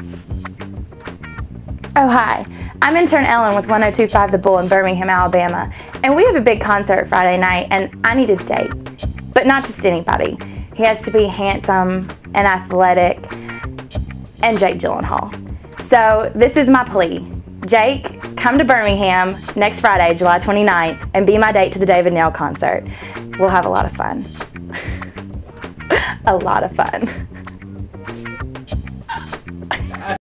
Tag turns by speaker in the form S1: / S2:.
S1: Oh, hi. I'm Intern Ellen with 1025 The Bull in Birmingham, Alabama, and we have a big concert Friday night, and I need a date. But not just anybody. He has to be handsome and athletic and Jake Gyllenhaal. So this is my plea. Jake, come to Birmingham next Friday, July 29th, and be my date to the David Nail concert. We'll have a lot of fun. A lot of fun.